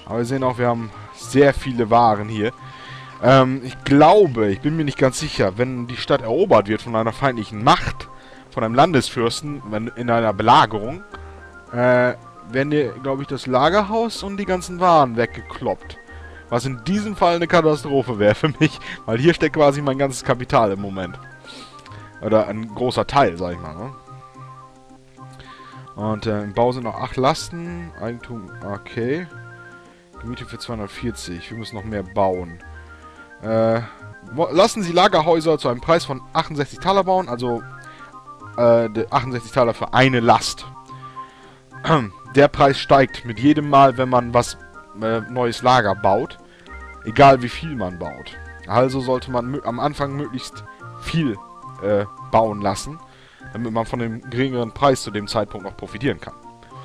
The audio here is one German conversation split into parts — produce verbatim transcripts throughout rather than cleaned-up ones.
Aber wir sehen auch, wir haben sehr viele Waren hier. Ähm, ich glaube, ich bin mir nicht ganz sicher, wenn die Stadt erobert wird von einer feindlichen Macht, von einem Landesfürsten, wenn, in einer Belagerung, äh, werden dir, glaube ich, das Lagerhaus und die ganzen Waren weggekloppt. Was in diesem Fall eine Katastrophe wäre für mich, weil hier steckt quasi mein ganzes Kapital im Moment. Oder ein großer Teil, sag ich mal, ne? Und äh, im Bau sind noch acht Lasten. Eigentum, okay. Miete für zweihundertvierzig. Wir müssen noch mehr bauen. Äh, lassen Sie Lagerhäuser zu einem Preis von achtundsechzig Taler bauen. Also äh, achtundsechzig Taler für eine Last. Der Preis steigt mit jedem Mal, wenn man was äh, neues Lager baut. Egal wie viel man baut. Also sollte man am Anfang möglichst viel äh, bauen lassen, damit man von dem geringeren Preis zu dem Zeitpunkt noch profitieren kann.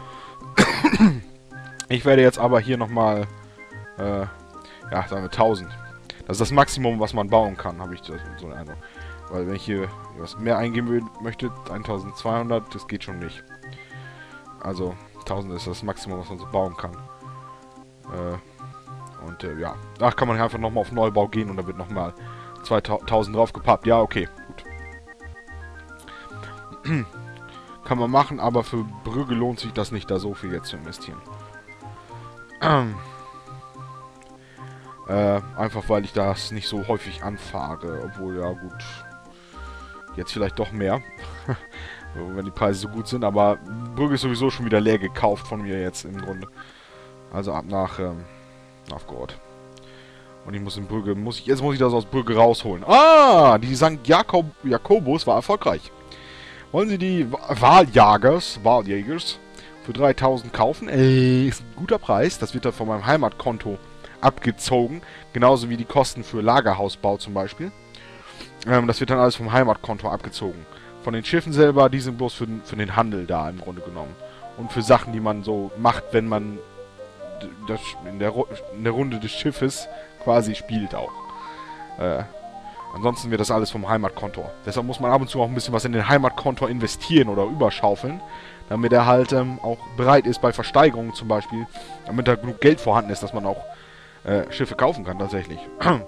Ich werde jetzt aber hier nochmal, äh, ja, sagen wir tausend. Das ist das Maximum, was man bauen kann, habe ich so einen Eindruck. Weil wenn ich hier was mehr eingeben will, möchte, eintausendzweihundert, das geht schon nicht. Also tausend ist das Maximum, was man so bauen kann. Äh, und äh, ja, da kann man einfach nochmal auf Neubau gehen und da wird nochmal zweitausend draufgepappt. Ja, okay, gut. Kann man machen, aber für Brügge lohnt sich das nicht, da so viel jetzt zu investieren. Äh, einfach weil ich das nicht so häufig anfahre. Obwohl, ja gut, jetzt vielleicht doch mehr. Wenn die Preise so gut sind. Aber Brügge ist sowieso schon wieder leer gekauft von mir jetzt im Grunde. Also ab nach ähm, Novgorod. Und ich muss in Brügge, muss ich, jetzt muss ich das aus Brügge rausholen. Ah, die Sankt Jakob, Jakobus war erfolgreich. Wollen Sie die Wahljagers, Wahljägers für dreitausend kaufen? Ey, ist ein guter Preis. Das wird dann von meinem Heimatkonto abgezogen. Genauso wie die Kosten für Lagerhausbau zum Beispiel. Ähm, das wird dann alles vom Heimatkonto abgezogen. Von den Schiffen selber, die sind bloß für, für den Handel da im Grunde genommen. Und für Sachen, die man so macht, wenn man das in, der, in der Runde des Schiffes quasi spielt auch. Äh, ansonsten wird das alles vom Heimatkonto. Deshalb muss man ab und zu auch ein bisschen was in den Heimatkonto investieren oder überschaufeln, damit er halt ähm, auch bereit ist bei Versteigerungen zum Beispiel, damit da genug Geld vorhanden ist, dass man auch äh, Schiffe kaufen kann tatsächlich.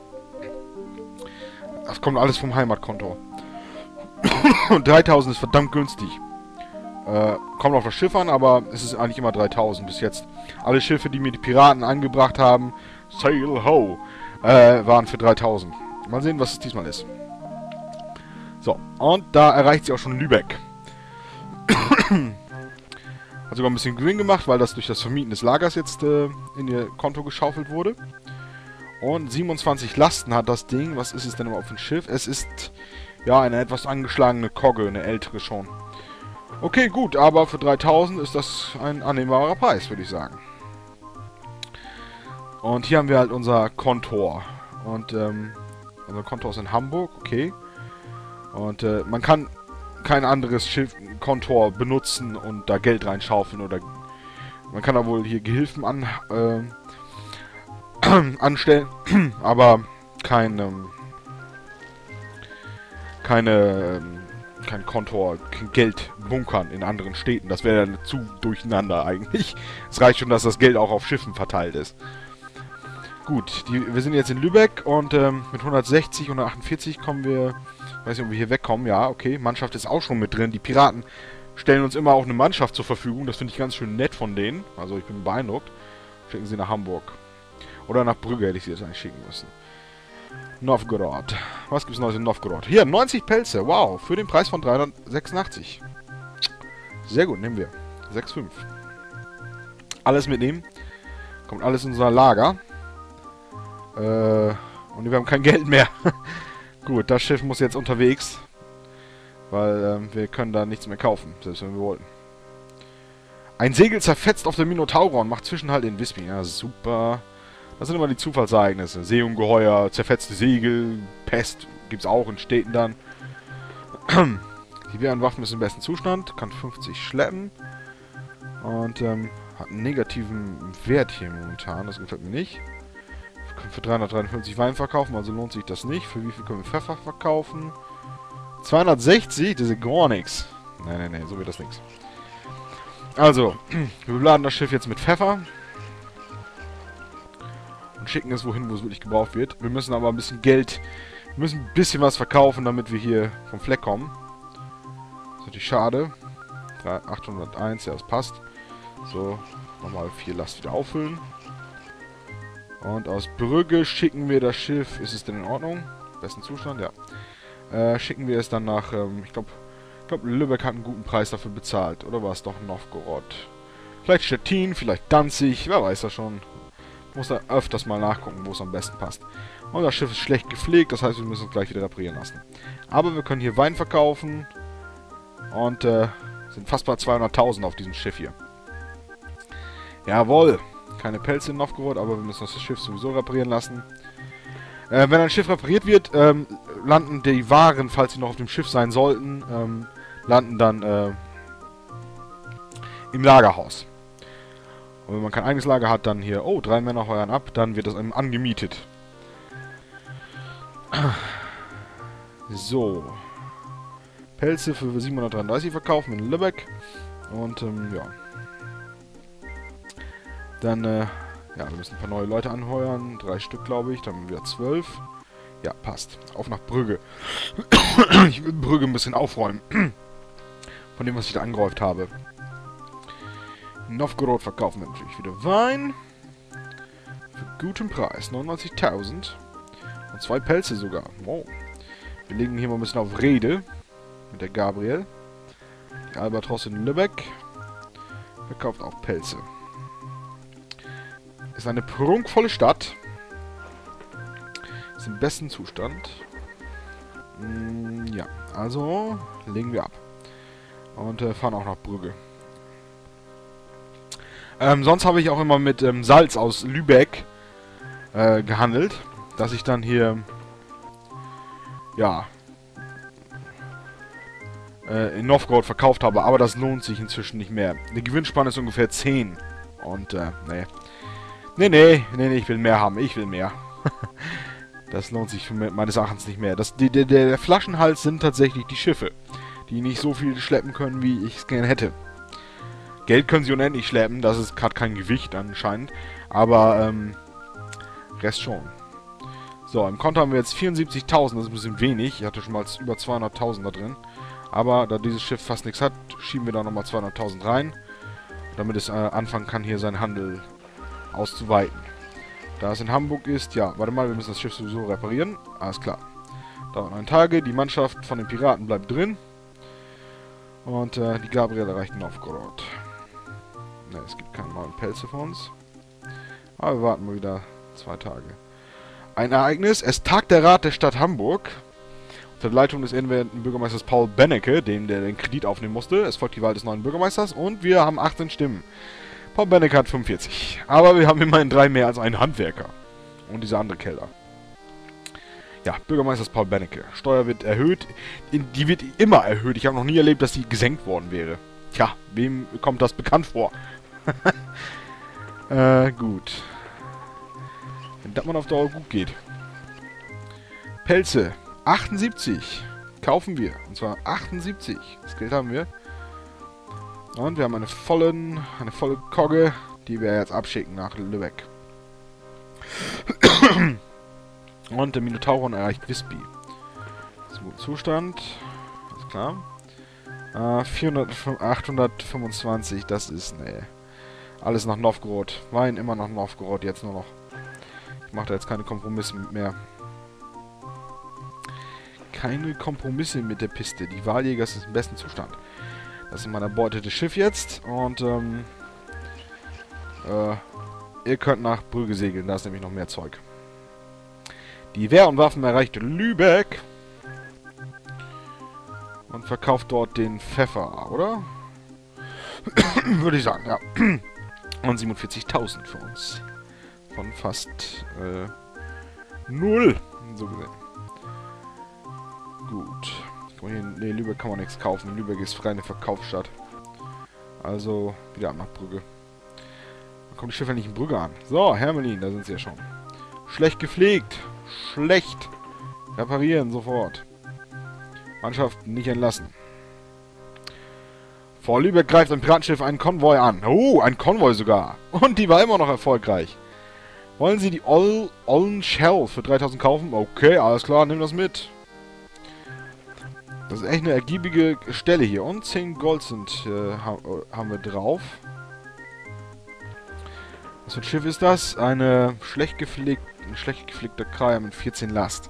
Das kommt alles vom Heimatkonto. Und dreitausend ist verdammt günstig. Äh, kommt auf das Schiff an, aber es ist eigentlich immer dreitausend bis jetzt. Alle Schiffe, die mir die Piraten angebracht haben, Sail Ho, äh, waren für dreitausend. Mal sehen, was es diesmal ist. So, und da erreicht sie auch schon Lübeck. Hat sogar ein bisschen Gewinn gemacht, weil das durch das Vermieten des Lagers jetzt äh, in ihr Konto geschaufelt wurde. Und siebenundzwanzig Lasten hat das Ding. Was ist es denn auf dem Schiff? Es ist, ja, eine etwas angeschlagene Kogge, eine ältere schon. Okay, gut, aber für dreitausend ist das ein annehmbarer Preis, würde ich sagen. Und hier haben wir halt unser Kontor. Und, ähm, unser Kontor ist in Hamburg, okay. Und, äh, man kann kein anderes Schiff, Kontor benutzen und da Geld reinschaufeln oder... Man kann da wohl hier Gehilfen an, äh, anstellen, aber kein, ähm, keine, ähm, kein Kontor, kein Geld bunkern in anderen Städten. Das wäre dann zu durcheinander eigentlich. Es reicht schon, dass das Geld auch auf Schiffen verteilt ist. Gut, die, wir sind jetzt in Lübeck und ähm, mit hundertsechzig, hundertachtundvierzig kommen wir... Ich weiß nicht, ob wir hier wegkommen. Ja, okay. Mannschaft ist auch schon mit drin. Die Piraten stellen uns immer auch eine Mannschaft zur Verfügung. Das finde ich ganz schön nett von denen. Also ich bin beeindruckt. Schicken sie nach Hamburg. Oder nach Brügge hätte ich sie jetzt eigentlich schicken müssen. Novgorod. Was gibt's Neues in Novgorod? Hier, neunzig Pelze. Wow. Für den Preis von dreihundertsechsundachtzig. Sehr gut, nehmen wir. sechs Komma fünf. Alles mitnehmen. Kommt alles in unser Lager. Äh, und wir haben kein Geld mehr. Gut, das Schiff muss jetzt unterwegs. Weil ähm, wir können da nichts mehr kaufen. Selbst wenn wir wollten. Ein Segel zerfetzt auf der Minotaur und macht Zwischenhalt in Wisping. Ja, super. Das sind immer die Zufallsereignisse. Seeungeheuer, zerfetzte Segel, Pest gibt's auch in Städten dann. Die Wehren-Waffen ist im besten Zustand. Kann fünfzig schleppen. Und ähm, hat einen negativen Wert hier momentan. Das gefällt mir nicht. Wir können für dreihundertdreiundfünfzig Wein verkaufen, also lohnt sich das nicht. Für wie viel können wir Pfeffer verkaufen? zweihundertsechzig? Das ist gar nichts. Nein, nein, nein, so wird das nichts. Also, wir beladen das Schiff jetzt mit Pfeffer. und schicken es wohin, wo es wirklich gebraucht wird. Wir müssen aber ein bisschen Geld, wir müssen ein bisschen was verkaufen, damit wir hier vom Fleck kommen. Das ist natürlich schade. achthunderteins, ja, das passt. So, nochmal vier Last wieder auffüllen. Und aus Brügge schicken wir das Schiff. Ist es denn in Ordnung? Besten Zustand, ja. Äh, schicken wir es dann nach, ähm, ich glaube, ich glaube, Lübeck hat einen guten Preis dafür bezahlt. Oder war es doch Novgorod? Vielleicht Stettin, vielleicht Danzig, wer weiß das schon. Muss da öfters mal nachgucken, wo es am besten passt. Und das Schiff ist schlecht gepflegt, das heißt, wir müssen es gleich wieder reparieren lassen. Aber wir können hier Wein verkaufen. Und, äh, sind fast bei zweihunderttausend auf diesem Schiff hier. Jawohl. Keine Pelze in Novgorod, aber wir müssen das Schiff sowieso reparieren lassen. Äh, wenn ein Schiff repariert wird, ähm, landen die Waren, falls sie noch auf dem Schiff sein sollten, ähm, landen dann äh, im Lagerhaus. Und wenn man kein eigenes Lager hat, dann hier, oh, drei Männer heuern ab, dann wird das einem angemietet. So. Pelze für siebenhundertdreiunddreißig verkaufen in Lübeck. Und, ähm, ja. Dann, äh, ja, wir müssen ein paar neue Leute anheuern. Drei Stück, glaube ich. Dann haben wir wieder zwölf. Ja, passt. Auf nach Brügge. Ich will Brügge ein bisschen aufräumen. Von dem, was ich da angehäuft habe. In Novgorod verkaufen wir natürlich wieder Wein. Für guten Preis. neunundneunzigtausend. Und zwei Pelze sogar. Wow. Wir legen hier mal ein bisschen auf Rede. Mit der Gabriel. Die Albatros in Lübeck. Verkauft auch Pelze. Ist eine prunkvolle Stadt. Ist im besten Zustand. Mm, ja, also legen wir ab. Und äh, fahren auch nach Brügge. Ähm, sonst habe ich auch immer mit ähm, Salz aus Lübeck äh, gehandelt. Dass ich dann hier, ja, äh, in Novgorod verkauft habe. Aber das lohnt sich inzwischen nicht mehr. Die Gewinnspanne ist ungefähr zehn. Und, äh, nee. Nee, nee, nee, nee, ich will mehr haben. Ich will mehr. Das lohnt sich für meines Erachtens nicht mehr. Das, die, der, der Flaschenhals sind tatsächlich die Schiffe, die nicht so viel schleppen können, wie ich es gerne hätte. Geld können sie unendlich schleppen, das ist gerade kein Gewicht anscheinend, aber ähm, Rest schon. So, im Konto haben wir jetzt vierundsiebzigtausend, das ist ein bisschen wenig. Ich hatte schon mal über zweihunderttausend da drin. Aber da dieses Schiff fast nichts hat, schieben wir da nochmal zweihunderttausend rein, damit es äh, anfangen kann, hier seinen Handel auszuweiten. Da es in Hamburg ist, ja, warte mal, wir müssen das Schiff sowieso reparieren. Alles klar. Dauert neun Tage, die Mannschaft von den Piraten bleibt drin. Und äh, die Gabriel erreicht Novgorod. Ne, es gibt keine neuen Pelze für uns. Aber wir warten mal wieder zwei Tage. Ein Ereignis, es tagt der Rat der Stadt Hamburg. Unter der Leitung des ehrenwerten Bürgermeisters Paul Bennecke, dem der den Kredit aufnehmen musste. Es folgt die Wahl des neuen Bürgermeisters und wir haben achtzehn Stimmen. Paul Bennecke hat fünfundvierzig. Aber wir haben immerhin drei mehr als einen Handwerker. Und diese andere Keller. Ja, Bürgermeister ist Paul Bennecke. Steuer wird erhöht. Die wird immer erhöht. Ich habe noch nie erlebt, dass die gesenkt worden wäre. Tja, wem kommt das bekannt vor? äh, gut. Wenn das mal auf Dauer gut geht. Pelze. achtundsiebzig. Kaufen wir. Und zwar achtundsiebzig. Das Geld haben wir. Und wir haben eine vollen, eine volle Kogge, die wir jetzt abschicken nach Lübeck. Und der Minotauron erreicht Visby. Ist im guten Zustand. Alles klar. Äh, vierhundert, achthundertfünfundzwanzig, das ist, ne. Alles nach Novgorod. Wein immer nach Novgorod, jetzt nur noch. Ich mache da jetzt keine Kompromisse mehr. Keine Kompromisse mit der Piste. Die Wahljäger ist im besten Zustand. Das ist mein erbeutetes Schiff jetzt. Und, ähm, äh, ihr könnt nach Brügge segeln. Da ist nämlich noch mehr Zeug. Die Wehr und Waffen erreicht Lübeck. Und verkauft dort den Pfeffer, oder? Würde ich sagen, ja. Und siebenundvierzigtausend für uns. Von fast, äh, null. So gesehen. Gut. Ne, Lübeck kann man nichts kaufen. Lübeck ist frei eine Verkaufsstadt. Also, wieder ab nach Brügge. Da kommt die Schiffe nicht in Brügge an. So, Hermelin, da sind sie ja schon. Schlecht gepflegt. Schlecht. Reparieren, sofort. Mannschaft nicht entlassen. Vor Lübeck greift ein Piratenschiff einen Konvoi an. Oh, ein Konvoi sogar. Und die war immer noch erfolgreich. Wollen Sie die Ol Ollen Shell für dreitausend kaufen? Okay, alles klar, nimm das mit. Das ist echt eine ergiebige Stelle hier. Und zehn Gold sind, äh, ha haben wir drauf. Was für ein Schiff ist das? Eine schlecht gepflegt, ein schlecht gepflegter Kraja mit vierzehn Last.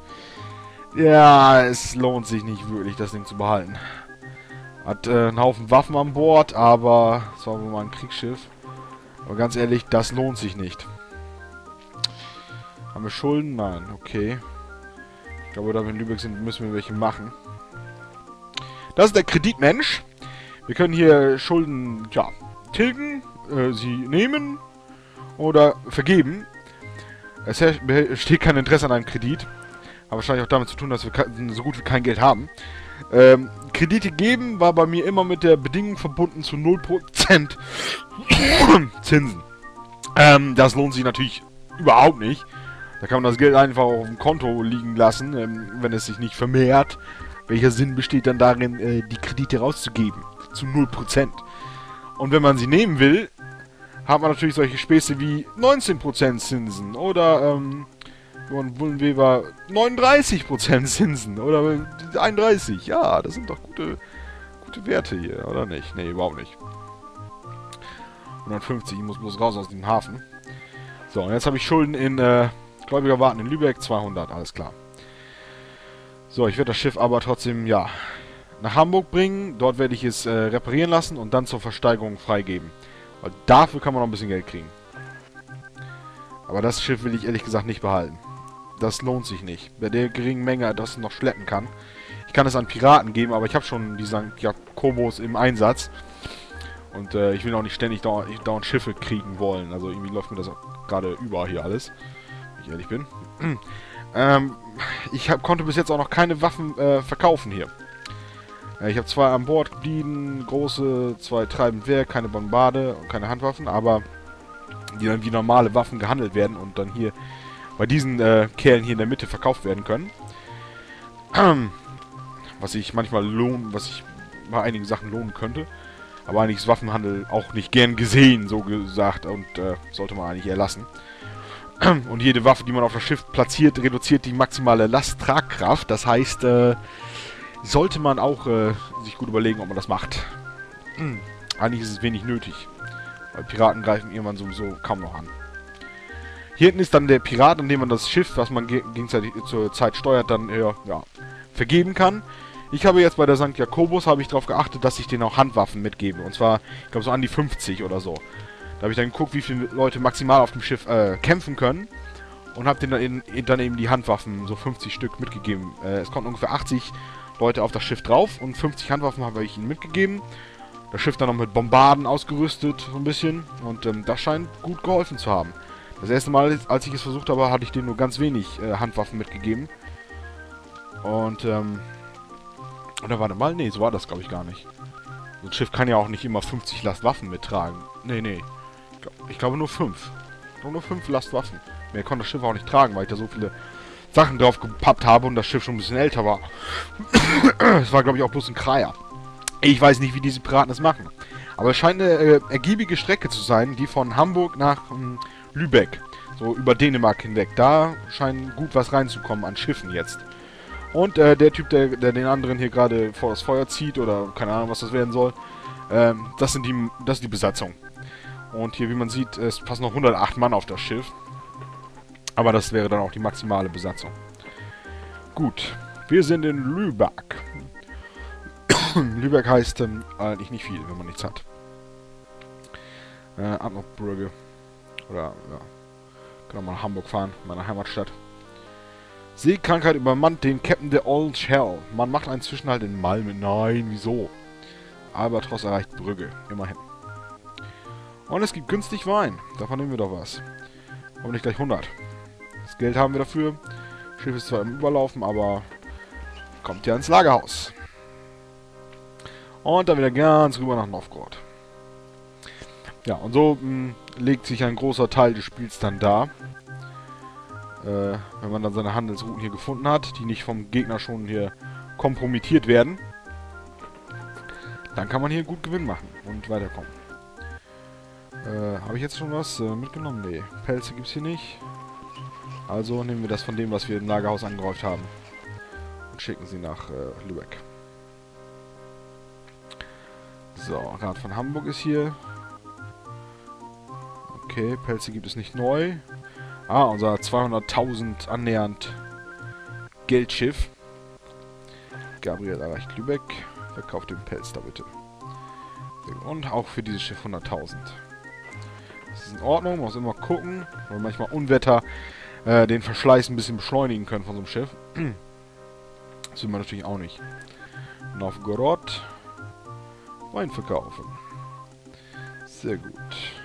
Ja, es lohnt sich nicht wirklich, das Ding zu behalten. Hat äh, einen Haufen Waffen an Bord, aber es war wohl mal ein Kriegsschiff. Aber ganz ehrlich, das lohnt sich nicht. Haben wir Schulden? Nein, okay. Ich glaube, da wir in Lübeck sind, müssen wir welche machen. Das ist der Kreditmensch. Wir können hier Schulden, ja, tilgen, äh, sie nehmen oder vergeben. Es besteht kein Interesse an einem Kredit. Hat wahrscheinlich auch damit zu tun, dass wir so gut wie kein Geld haben. Ähm, Kredite geben war bei mir immer mit der Bedingung verbunden zu null Prozent Zinsen. Ähm, das lohnt sich natürlich überhaupt nicht. Da kann man das Geld einfach auf dem Konto liegen lassen, ähm, wenn es sich nicht vermehrt. Welcher Sinn besteht dann darin, äh, die Kredite rauszugeben? Zu null Prozent. Und wenn man sie nehmen will, hat man natürlich solche Späße wie neunzehn Prozent Zinsen oder, ähm, wollen wir neununddreißig Prozent Zinsen oder einunddreißig. Ja, das sind doch gute, gute Werte hier, oder nicht? Ne, überhaupt nicht. hundertfünfzig, ich muss bloß raus aus dem Hafen. So, und jetzt habe ich Schulden in, äh, Gläubiger warten in Lübeck, zweihundert, alles klar. So, ich werde das Schiff aber trotzdem, ja, nach Hamburg bringen. Dort werde ich es äh, reparieren lassen und dann zur Versteigerung freigeben. Weil dafür kann man noch ein bisschen Geld kriegen. Aber das Schiff will ich ehrlich gesagt nicht behalten. Das lohnt sich nicht. Bei der geringen Menge, dass es noch schleppen kann. Ich kann es an Piraten geben, aber ich habe schon die Sankt Jakobus im Einsatz. Und äh, ich will auch nicht ständig dauernd, dauernd Schiffe kriegen wollen. Also irgendwie läuft mir das auch gerade über hier alles. Wenn ich ehrlich bin. ähm, ich hab, konnte bis jetzt auch noch keine Waffen äh, verkaufen hier. Äh, ich habe zwei an Bord geblieben, große, zwei treibend Wehr, keine Bombarde und keine Handwaffen, aber die dann wie normale Waffen gehandelt werden und dann hier bei diesen äh, Kerlen hier in der Mitte verkauft werden können. Was ich manchmal lohnen, was ich bei einigen Sachen lohnen könnte. Aber eigentlich ist Waffenhandel auch nicht gern gesehen, so gesagt, und äh, sollte man eigentlich erlassen. Und jede Waffe, die man auf das Schiff platziert, reduziert die maximale Lasttragkraft. Das heißt, äh, sollte man auch äh, sich gut überlegen, ob man das macht. Eigentlich ist es wenig nötig. Weil Piraten greifen irgendwann sowieso kaum noch an. Hier hinten ist dann der Pirat, an dem man das Schiff, was man ge gegenseitig zur Zeit steuert, dann äh, ja, vergeben kann. Ich habe jetzt bei der Sankt Jakobus habe ich darauf geachtet, dass ich denen auch Handwaffen mitgebe. Und zwar, ich glaube so an die fünfzig oder so. Da habe ich dann geguckt, wie viele Leute maximal auf dem Schiff äh, kämpfen können. Und habe denen dann, in, dann eben die Handwaffen, so fünfzig Stück, mitgegeben. Äh, es konnten ungefähr achtzig Leute auf das Schiff drauf. Und fünfzig Handwaffen habe ich ihnen mitgegeben. Das Schiff dann noch mit Bombarden ausgerüstet, so ein bisschen. Und ähm, das scheint gut geholfen zu haben. Das erste Mal, als ich es versucht habe, hatte ich denen nur ganz wenig äh, Handwaffen mitgegeben. Und, ähm... Oder warte mal, nee, so war das glaube ich gar nicht. So ein Schiff kann ja auch nicht immer fünfzig Last Waffen mittragen. Nee, nee. Ich, glaub, ich glaube nur fünf. Nur nur fünf Last Waffen. Mehr konnte das Schiff auch nicht tragen, weil ich da so viele Sachen drauf gepappt habe und das Schiff schon ein bisschen älter war. Es war glaube ich auch bloß ein Kraja. Ich weiß nicht, wie diese Piraten es machen. Aber es scheint eine äh, ergiebige Strecke zu sein, die von Hamburg nach ähm, Lübeck. So über Dänemark hinweg. Da scheint gut was reinzukommen an Schiffen jetzt. Und äh, der Typ, der, der den anderen hier gerade vor das Feuer zieht, oder keine Ahnung, was das werden soll, ähm, das sind die, das ist die Besatzung. Und hier, wie man sieht, es passen noch hundertacht Mann auf das Schiff. Aber das wäre dann auch die maximale Besatzung. Gut, wir sind in Lübeck. Lübeck heißt ähm, eigentlich nicht viel, wenn man nichts hat. Äh, ab nach Brügge. Oder, ja, kann auch mal nach Hamburg fahren, meiner Heimatstadt. Seekrankheit übermannt den Captain der Old Shell. Man macht einen Zwischenhalt in Malmö. Nein, wieso? Albatros erreicht Brügge. Immerhin. Und es gibt günstig Wein. Davon nehmen wir doch was. Aber nicht gleich hundert. Das Geld haben wir dafür. Das Schiff ist zwar im Überlaufen, aber kommt ja ins Lagerhaus. Und dann wieder ganz rüber nach Novgorod. Ja, und so mh, legt sich ein großer Teil des Spiels dann da. Äh, wenn man dann seine Handelsrouten hier gefunden hat, die nicht vom Gegner schon hier kompromittiert werden, dann kann man hier gut Gewinn machen und weiterkommen. Äh, habe ich jetzt schon was äh, mitgenommen? Nee. Pelze gibt es hier nicht. Also nehmen wir das von dem, was wir im Lagerhaus angehäuft haben. Und schicken sie nach äh, Lübeck. So, Rat von Hamburg ist hier. Okay, Pelze gibt es nicht neu. Ah, unser zweihunderttausend annähernd Geldschiff. Gabriel erreicht Lübeck. Verkauft den Pelz da bitte. Und auch für dieses Schiff hunderttausend. Das ist in Ordnung, man muss immer gucken, weil manchmal Unwetter äh, den Verschleiß ein bisschen beschleunigen können von so einem Schiff. Das will man natürlich auch nicht. Novgorod. Wein verkaufen. Sehr gut.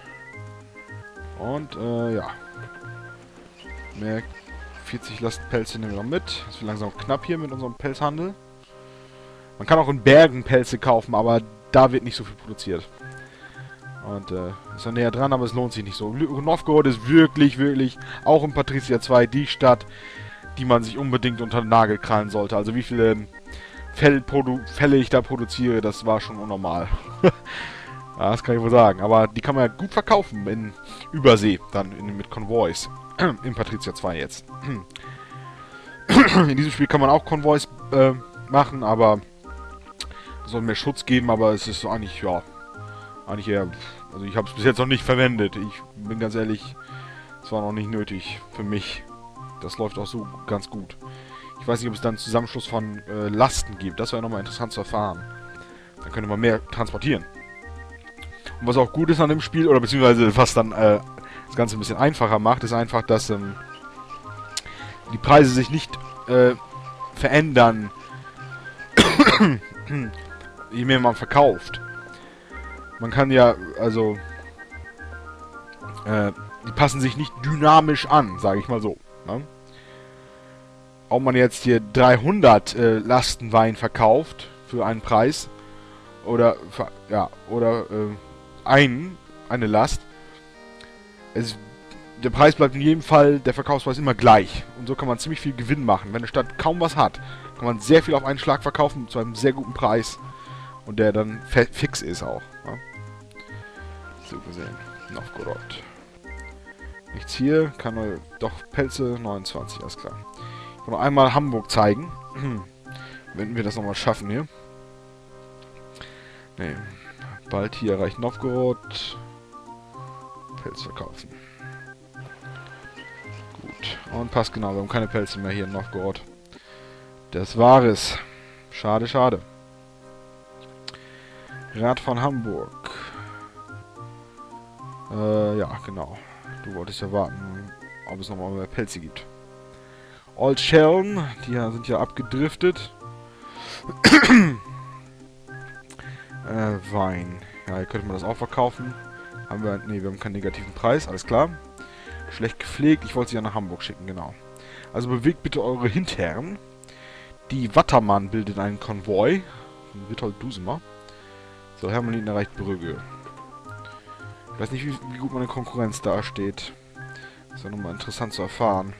Und, äh, ja. Mehr vierzig Lastpelze nehmen wir noch mit. Das wird langsam knapp hier mit unserem Pelzhandel. Man kann auch in Bergen Pelze kaufen, aber da wird nicht so viel produziert. Und, äh, ist ja näher dran, aber es lohnt sich nicht so. Novgorod ist wirklich, wirklich, auch in Patricia zwei, die Stadt, die man sich unbedingt unter den Nagel krallen sollte. Also wie viele Fell Fälle ich da produziere, das war schon unnormal. Ja, das kann ich wohl sagen. Aber die kann man ja gut verkaufen in Übersee, dann in, mit Konvois. In Patricia zwei jetzt. In diesem Spiel kann man auch Konvois äh, machen, aber es soll mehr Schutz geben, aber es ist so eigentlich, ja, eigentlich eher, also ich habe es bis jetzt noch nicht verwendet. Ich bin ganz ehrlich, es war noch nicht nötig für mich. Das läuft auch so ganz gut. Ich weiß nicht, ob es dann einen Zusammenschluss von äh, Lasten gibt. Das wäre nochmal interessant zu erfahren. Dann könnte man mehr transportieren. Und was auch gut ist an dem Spiel, oder beziehungsweise was dann äh, das Ganze ein bisschen einfacher macht, ist einfach, dass ähm, die Preise sich nicht äh, verändern, je mehr man verkauft. Man kann ja, also, äh, die passen sich nicht dynamisch an, sage ich mal so. Ne? Ob man jetzt hier dreihundert äh, Lasten Wein verkauft für einen Preis oder ja oder äh, einen, eine Last, es, der Preis bleibt in jedem Fall, der Verkaufspreis immer gleich. Und so kann man ziemlich viel Gewinn machen. Wenn eine Stadt kaum was hat, kann man sehr viel auf einen Schlag verkaufen zu einem sehr guten Preis. Und der dann fix ist auch. Ja? So gesehen. Novgorod. Nichts hier. Kann man doch Pelze. neunundzwanzig, alles klar. Ich will noch einmal Hamburg zeigen. Wenn wir das nochmal schaffen hier. Ne. Bald hier erreicht Novgorod. Pelz verkaufen. Gut. Und passt genau. Wir haben keine Pelze mehr hier in Novgorod. Das war es. Schade, schade. Rat von Hamburg. Äh, ja, genau. Du wolltest ja warten, ob es nochmal mehr Pelze gibt. Old Shellen, die sind ja abgedriftet. äh, Wein. Ja, hier könnte man das auch verkaufen. Haben wir, nee, wir haben keinen negativen Preis, alles klar. Schlecht gepflegt, ich wollte sie ja nach Hamburg schicken, genau. Also bewegt bitte eure Hintern. Die Wattermann bildet einen Konvoi. Von Witold Dusemer. So, Hermelin erreicht Brügge. Ich weiß nicht, wie, wie gut meine Konkurrenz da steht. Das ist ja nochmal interessant zu erfahren.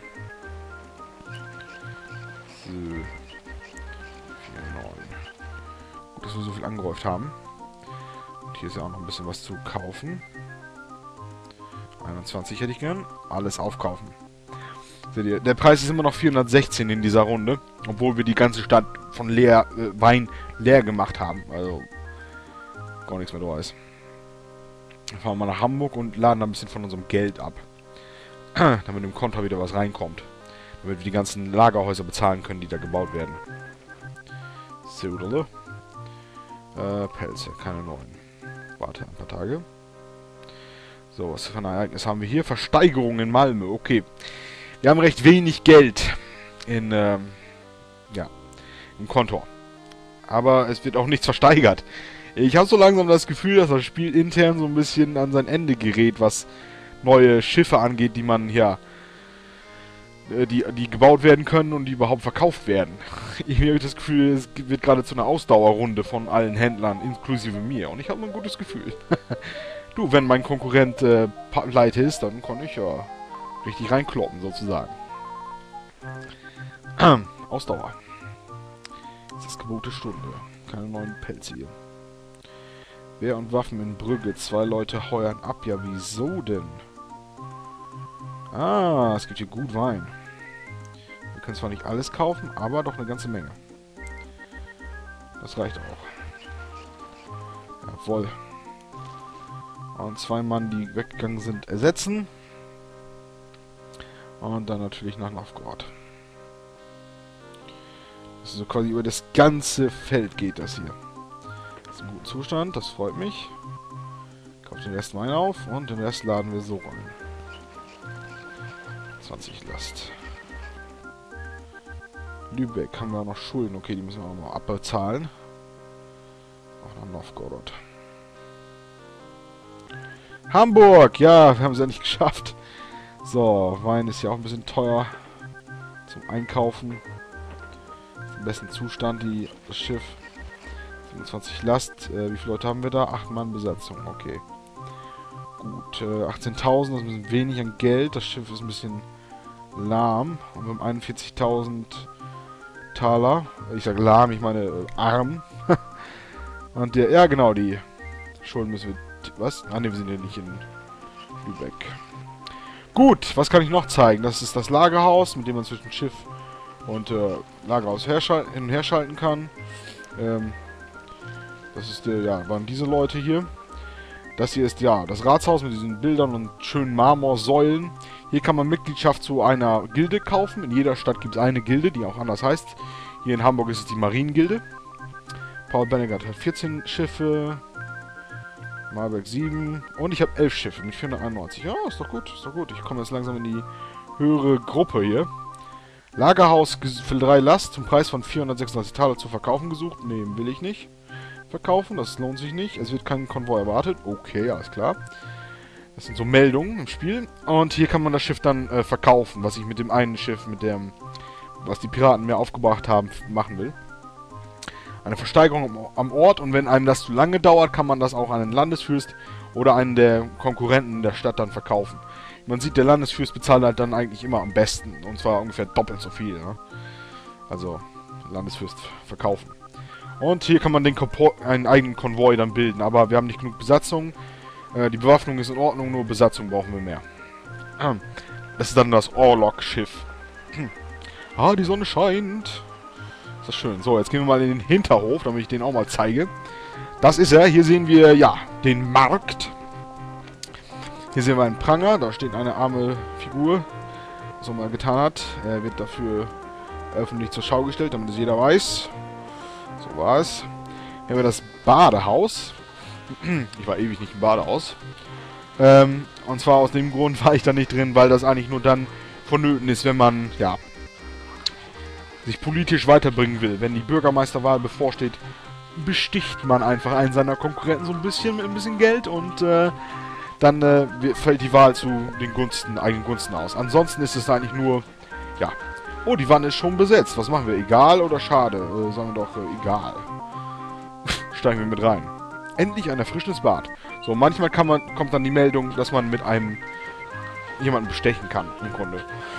So. vier neun. Gut, dass wir so viel angehäuft haben. Und hier ist ja auch noch ein bisschen was zu kaufen. einundzwanzig hätte ich gern. Alles aufkaufen. Seht ihr, der Preis ist immer noch vierhundertsechzehn in dieser Runde. Obwohl wir die ganze Stadt von leer, äh, Wein leer gemacht haben. Also gar nichts mehr da ist. Dann fahren wir nach Hamburg und laden da ein bisschen von unserem Geld ab. Damit im Konto wieder was reinkommt. Damit wir die ganzen Lagerhäuser bezahlen können, die da gebaut werden. So, oder? Äh, Pelze, keine neuen. Warte ein paar Tage. So, was für ein Ereignis haben wir hier? Versteigerung in Malmö, okay. Wir haben recht wenig Geld in, ähm, ja, im Konto. Aber es wird auch nichts versteigert. Ich habe so langsam das Gefühl, dass das Spiel intern so ein bisschen an sein Ende gerät, was neue Schiffe angeht, die man, ja, die, die gebaut werden können und die überhaupt verkauft werden. Ich habe das Gefühl, es wird gerade zu einer Ausdauerrunde von allen Händlern, inklusive mir. Und ich habe ein gutes Gefühl. Du, wenn mein Konkurrent äh, pleite ist, dann kann ich ja richtig reinkloppen, sozusagen. Ausdauer. Das ist Gebot der Stunde. Keine neuen Pelze hier. Wehr und Waffen in Brügge. Zwei Leute heuern ab. Ja, wieso denn? Ah, es gibt hier gut Wein. Wir können zwar nicht alles kaufen, aber doch eine ganze Menge. Das reicht auch. Jawohl. Und zwei Mann, die weggegangen sind, ersetzen. Und dann natürlich nach Novgorod. Das ist so quasi über das ganze Feld geht das hier. Das ist im guten Zustand, das freut mich. Kauft den Rest Wein auf und den Rest laden wir so rein. zwanzig Last. Lübeck haben wir auch noch Schulden. Okay, die müssen wir auch noch abbezahlen. Auch nach Novgorod. Hamburg! Ja, wir haben es ja nicht geschafft. So, Wein ist ja auch ein bisschen teuer zum Einkaufen. Ist im besten Zustand, die, das Schiff. siebenundzwanzig Last. Äh, wie viele Leute haben wir da? acht Mann Besatzung. Okay. Gut, äh, achtzehntausend, das ist ein bisschen wenig an Geld. Das Schiff ist ein bisschen lahm. Und wir haben einundvierzigtausend Taler. Ich sage lahm, ich meine äh, arm. Und der, ja genau, die Schulden müssen wir... Was? Ah ne, wir sind ja nicht in Lübeck. Gut, was kann ich noch zeigen? Das ist das Lagerhaus, mit dem man zwischen Schiff und äh, Lagerhaus hin und her schalten kann. Ähm, das ist der, ja, waren diese Leute hier. Das hier ist, ja, das Ratshaus mit diesen Bildern und schönen Marmorsäulen. Hier kann man Mitgliedschaft zu einer Gilde kaufen. In jeder Stadt gibt es eine Gilde, die auch anders heißt. Hier in Hamburg ist es die Mariengilde. Paul Bennegard hat vierzehn Schiffe. Marburg sieben. Und ich habe elf Schiffe mit vierhunderteinundneunzig. Ja, ist doch gut, ist doch gut. Ich komme jetzt langsam in die höhere Gruppe hier. Lagerhaus für drei Last zum Preis von vierhundertsechsunddreißig Taler zu verkaufen gesucht. Nee, will ich nicht verkaufen. Das lohnt sich nicht. Es wird kein Konvoi erwartet. Okay, alles klar. Das sind so Meldungen im Spiel. Und hier kann man das Schiff dann äh, verkaufen, was ich mit dem einen Schiff, mit dem, was die Piraten mir aufgebracht haben, machen will. Eine Versteigerung am Ort, und wenn einem das zu lange dauert, kann man das auch an den Landesfürst oder einen der Konkurrenten der Stadt dann verkaufen. Man sieht, der Landesfürst bezahlt halt dann eigentlich immer am besten, und zwar ungefähr doppelt so viel. Ne? Also, Landesfürst verkaufen. Und hier kann man den Kompo einen eigenen Konvoi dann bilden, aber wir haben nicht genug Besatzung. Äh, die Bewaffnung ist in Ordnung, nur Besatzung brauchen wir mehr. Das ist dann das Orlog-Schiff. Ah, die Sonne scheint. Das ist schön. So, jetzt gehen wir mal in den Hinterhof, damit ich den auch mal zeige. Das ist er. Hier sehen wir, ja, den Markt. Hier sehen wir einen Pranger. Da steht eine arme Figur, was er mal getan hat. Er wird dafür öffentlich zur Schau gestellt, damit es jeder weiß. So war es. Hier haben wir das Badehaus. Ich war ewig nicht im Badehaus. Ähm, und zwar aus dem Grund war ich da nicht drin, weil das eigentlich nur dann vonnöten ist, wenn man, ja, sich politisch weiterbringen will. Wenn die Bürgermeisterwahl bevorsteht, besticht man einfach einen seiner Konkurrenten so ein bisschen mit ein bisschen Geld, und äh, dann äh, fällt die Wahl zu den Gunsten, eigenen Gunsten aus. Ansonsten ist es eigentlich nur, ja, oh, die Wanne ist schon besetzt. Was machen wir? Egal oder schade? Äh, sagen wir doch, äh, egal. Steigen wir mit rein. Endlich ein erfrischendes Bad. So, manchmal kann man, kommt dann die Meldung, dass man mit einem jemanden bestechen kann, im Grunde.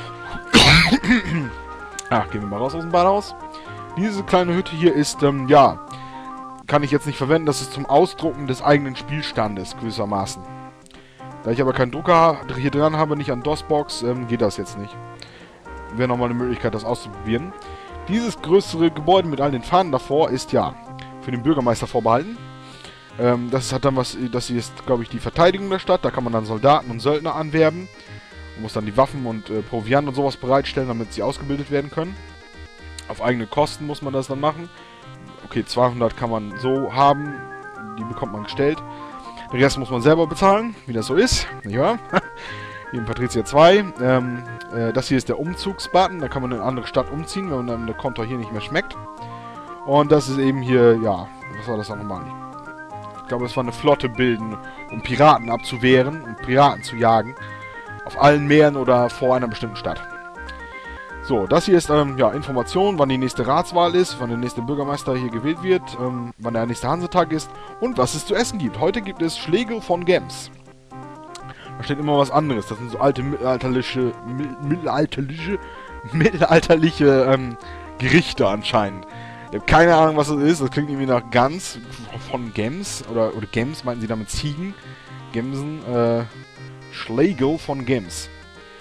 Ah, gehen wir mal raus aus dem Badehaus. Diese kleine Hütte hier ist, ähm, ja, kann ich jetzt nicht verwenden. Das ist zum Ausdrucken des eigenen Spielstandes, gewissermaßen. Da ich aber keinen Drucker hier dran habe, nicht an DOSBox, ähm, geht das jetzt nicht. Wäre nochmal eine Möglichkeit, das auszuprobieren. Dieses größere Gebäude mit all den Fahnen davor ist, ja, für den Bürgermeister vorbehalten. Ähm, das hat dann was, das hier ist, glaube ich, die Verteidigung der Stadt. Da kann man dann Soldaten und Söldner anwerben. Man muss dann die Waffen und äh, Proviant und sowas bereitstellen, damit sie ausgebildet werden können. Auf eigene Kosten muss man das dann machen. Okay, zweihundert kann man so haben. Die bekommt man gestellt. Den Rest muss man selber bezahlen, wie das so ist. Nicht wahr? Hier in Patricia zwei. Ähm, äh, das hier ist der Umzugsbutton. Da kann man in eine andere Stadt umziehen, wenn man dann der Kontor hier nicht mehr schmeckt. Und das ist eben hier, ja, was war das dann nochmal? Ich glaube, es war eine Flotte bilden, um Piraten abzuwehren und Piraten zu jagen. Auf allen Meeren oder vor einer bestimmten Stadt. So, das hier ist, ähm, ja, Information, wann die nächste Ratswahl ist, wann der nächste Bürgermeister hier gewählt wird, ähm, wann der nächste Hansetag ist und was es zu essen gibt. Heute gibt es Schlegel von Gems. Da steht immer was anderes. Das sind so alte, mittelalterliche, mittelalterliche, mittelalterliche, ähm, Gerichte anscheinend. Ich habe keine Ahnung, was das ist. Das klingt irgendwie nach Gans von Gems. Oder, oder Gems, meinten sie damit Ziegen. Gemsen, äh... Schlegel von Gems.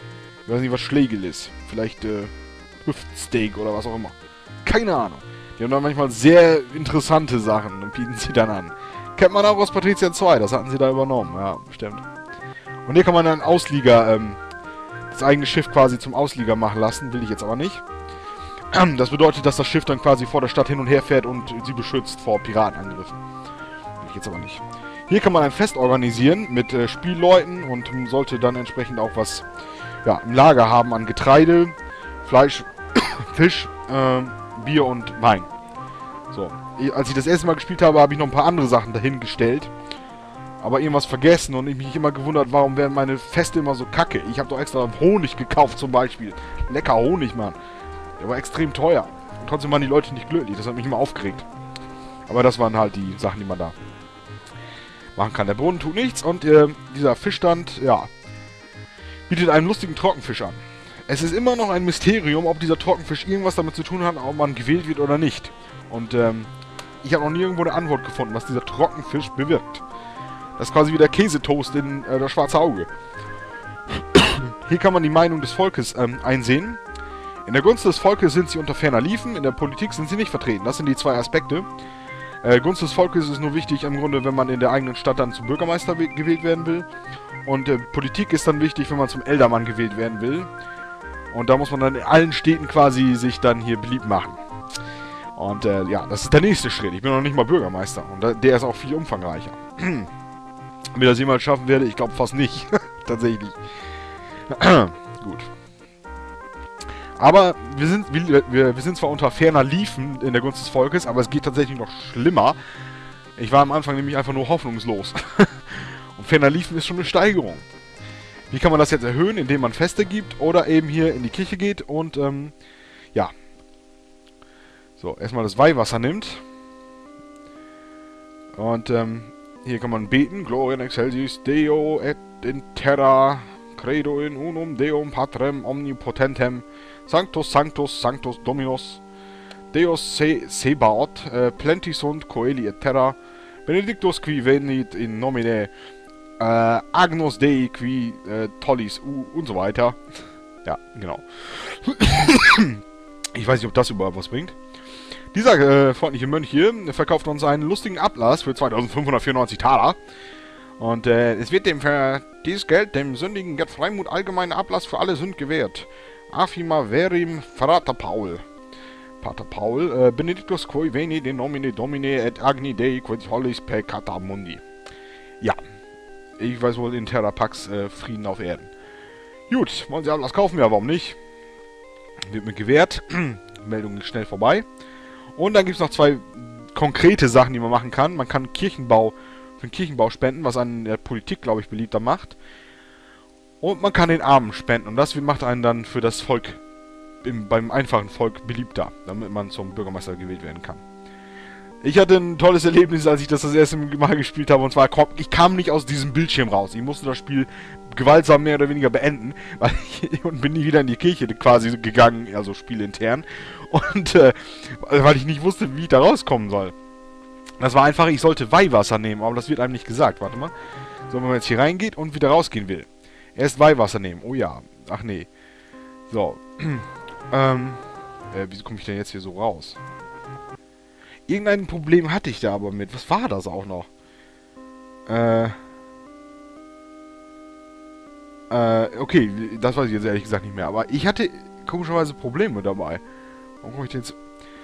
Ich weiß nicht, was Schlegel ist. Vielleicht, äh, Hüftsteak oder was auch immer. Keine Ahnung. Die haben dann manchmal sehr interessante Sachen und bieten sie dann an. Kennt man auch aus Patricia zwei, das hatten sie da übernommen. Ja, stimmt. Und hier kann man dann Auslieger, ähm, das eigene Schiff quasi zum Auslieger machen lassen. Will ich jetzt aber nicht. Das bedeutet, dass das Schiff dann quasi vor der Stadt hin und her fährt und sie beschützt vor Piratenangriffen. Will ich jetzt aber nicht. Hier kann man ein Fest organisieren mit äh, Spielleuten und sollte dann entsprechend auch was ja, im Lager haben an Getreide, Fleisch, Fisch, äh, Bier und Wein. So, als ich das erste Mal gespielt habe, habe ich noch ein paar andere Sachen dahingestellt. Aber irgendwas vergessen und ich mich immer gewundert, warum werden meine Feste immer so kacke. Ich habe doch extra Honig gekauft zum Beispiel. Lecker Honig, Mann. Der war extrem teuer. Und trotzdem waren die Leute nicht glücklich. Das hat mich immer aufgeregt. Aber das waren halt die Sachen, die man da machen kann. Der Brunnen tut nichts und äh, dieser Fischstand, ja, bietet einen lustigen Trockenfisch an. Es ist immer noch ein Mysterium, ob dieser Trockenfisch irgendwas damit zu tun hat, ob man gewählt wird oder nicht. Und ähm, ich habe noch nirgendwo eine Antwort gefunden, was dieser Trockenfisch bewirkt. Das ist quasi wie der Käsetoast in äh, das schwarze Auge. Hier kann man die Meinung des Volkes ähm, einsehen. In der Gunst des Volkes sind sie unter ferner Liefen, in der Politik sind sie nicht vertreten. Das sind die zwei Aspekte. Äh, Gunst des Volkes ist nur wichtig im Grunde, wenn man in der eigenen Stadt dann zum Bürgermeister gewählt werden will. Und äh, Politik ist dann wichtig, wenn man zum Eldermann gewählt werden will. Und da muss man dann in allen Städten quasi sich dann hier beliebt machen. Und äh, ja, das ist der nächste Schritt. Ich bin noch nicht mal Bürgermeister. Und da, der ist auch viel umfangreicher. Ob ich das jemals schaffen werde, ich glaube fast nicht. Tatsächlich. Gut. Aber wir sind, wir, wir sind zwar unter ferner Liefen in der Gunst des Volkes, aber es geht tatsächlich noch schlimmer. Ich war am Anfang nämlich einfach nur hoffnungslos. Und ferner Liefen ist schon eine Steigerung. Wie kann man das jetzt erhöhen? Indem man Feste gibt oder eben hier in die Kirche geht und, ähm, ja. So, erstmal das Weihwasser nimmt. Und, ähm, hier kann man beten. Gloria in excelsis Deo et in terra, credo in unum Deum Patrem omnipotentem, Sanctus, Sanctus, Sanctus Dominus, Deus se Sebaot, äh, plentis sunt coeli et terra, benedictus qui venit in nomine äh, Agnus Dei qui äh, tollis u und so weiter. Ja, genau. Ich weiß nicht, ob das überhaupt was bringt. Dieser äh, freundliche Mönch hier verkauft uns einen lustigen Ablass für zweitausendfünfhundertvierundneunzig Taler. Und äh, es wird dem für dieses Geld dem sündigen Gott Freimut allgemeiner Ablass für alle Sünd gewährt. Affima verim Frater Paul. Pater Paul, äh, Benedictus quo veni de nomine Domine et agni Dei quid hollis peccata mundi. Ja, ich weiß wohl in Terra Pax äh, Frieden auf Erden. Gut, wollen Sie Ablass kaufen? Ja, warum nicht? Wird mir gewährt. Meldung ist schnell vorbei. Und dann gibt es noch zwei konkrete Sachen, die man machen kann. Man kann Kirchenbau für den Kirchenbau spenden, was an der Politik, glaube ich, beliebter macht. Und man kann den Armen spenden. Und das macht einen dann für das Volk, im, beim einfachen Volk, beliebter, damit man zum Bürgermeister gewählt werden kann. Ich hatte ein tolles Erlebnis, als ich das das erste Mal gespielt habe. Und zwar, ich kam nicht aus diesem Bildschirm raus. Ich musste das Spiel gewaltsam mehr oder weniger beenden. Weil ich, und bin nie wieder in die Kirche quasi gegangen, also spielintern. Und äh, weil ich nicht wusste, wie ich da rauskommen soll. Das war einfach, ich sollte Weihwasser nehmen, aber das wird einem nicht gesagt. Warte mal. So, wenn man jetzt hier reingeht und wieder rausgehen will. Erst Weihwasser nehmen. Oh ja. Ach nee. So. ähm. Äh, wieso komme ich denn jetzt hier so raus? Irgendein Problem hatte ich da aber mit. Was war das auch noch? Äh. Äh, okay. Das weiß ich jetzt ehrlich gesagt nicht mehr. Aber ich hatte komischerweise Probleme dabei. Warum komme ich denn jetzt...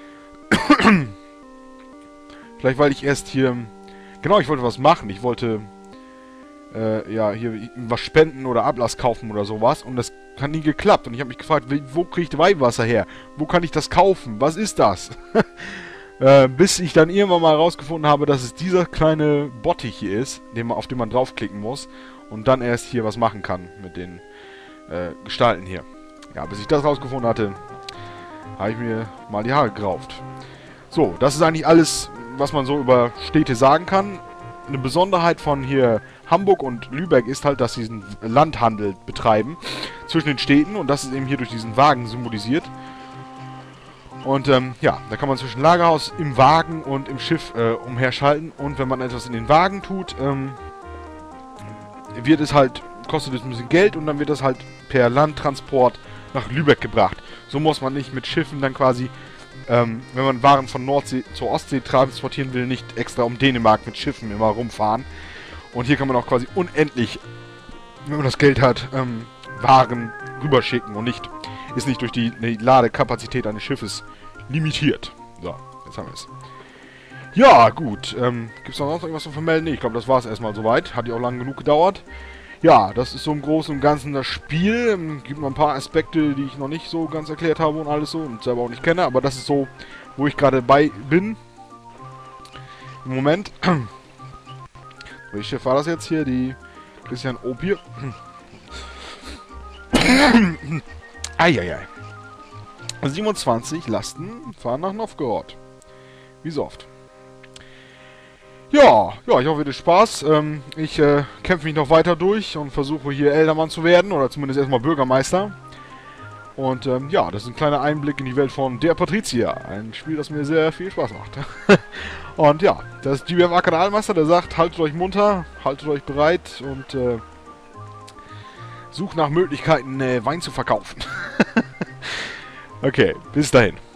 Vielleicht weil ich erst hier... Genau, ich wollte was machen. Ich wollte... Äh, ja, hier was spenden oder Ablass kaufen oder sowas. Und das hat nie geklappt. Und ich habe mich gefragt, wo kriege ich Weihwasser her? Wo kann ich das kaufen? Was ist das? äh, bis ich dann irgendwann mal herausgefunden habe, dass es dieser kleine Bottich hier ist, den, auf den man draufklicken muss. Und dann erst hier was machen kann mit den äh, Gestalten hier. Ja, bis ich das rausgefunden hatte, habe ich mir mal die Haare gerauft. So, das ist eigentlich alles, was man so über Städte sagen kann. Eine Besonderheit von hier Hamburg und Lübeck ist halt, dass sie diesen Landhandel betreiben zwischen den Städten und das ist eben hier durch diesen Wagen symbolisiert. Und ähm, ja, da kann man zwischen Lagerhaus, im Wagen und im Schiff äh, umherschalten und wenn man etwas in den Wagen tut, ähm, wird es halt kostet es ein bisschen Geld und dann wird das halt per Landtransport nach Lübeck gebracht. So muss man nicht mit Schiffen dann quasi, ähm, wenn man Waren von Nordsee zur Ostsee transportieren will, nicht extra um Dänemark mit Schiffen immer rumfahren. Und hier kann man auch quasi unendlich, wenn man das Geld hat, ähm, Waren rüberschicken und nicht, ist nicht durch die, die Ladekapazität eines Schiffes limitiert. So, jetzt haben wir es. Ja, gut. Ähm, Gibt es noch sonst irgendwas zu vermelden? Nee, ich glaube, das war es erstmal soweit. Hat ja auch lang genug gedauert. Ja, das ist so im Großen und Ganzen das Spiel. Ähm, gibt noch ein paar Aspekte, die ich noch nicht so ganz erklärt habe und alles so und selber auch nicht kenne. Aber das ist so, wo ich gerade bei bin. Im Moment. Welches Schiff war das jetzt hier? Die Christian Opier. Eieiei. siebenundzwanzig Lasten fahren nach Novgorod. Wie so oft. Ja, ja, ich hoffe, ihr hattet Spaß. Ähm, ich äh, kämpfe mich noch weiter durch und versuche hier Eldermann zu werden. Oder zumindest erstmal Bürgermeister. Und ähm, ja, das ist ein kleiner Einblick in die Welt von Der Patrizier. Ein Spiel, das mir sehr viel Spaß macht. Und ja, das ist G B F A-Kanalmeister, der sagt, haltet euch munter, haltet euch bereit und äh, sucht nach Möglichkeiten, äh, Wein zu verkaufen. Okay, bis dahin.